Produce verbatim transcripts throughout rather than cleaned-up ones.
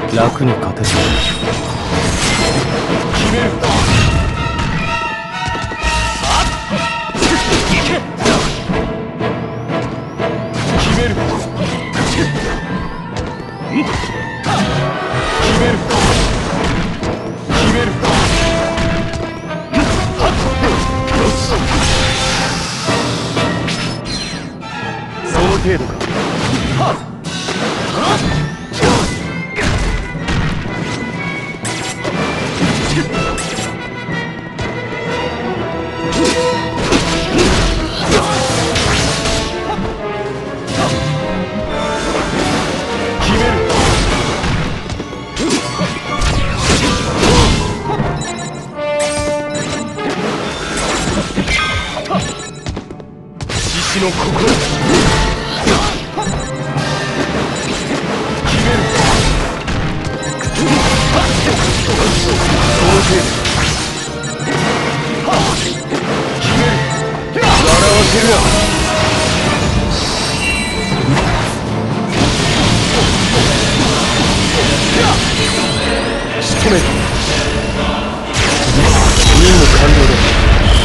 楽に勝てそう。決める。決める。決める。決める。その程度か。獅子の心。決める。その程度。決める。笑わせるな。仕留める。任務完了だ。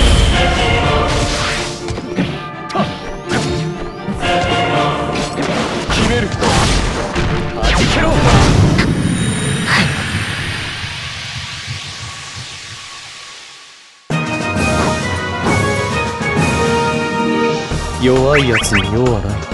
決める。はじけろ。弱いやつに用はない。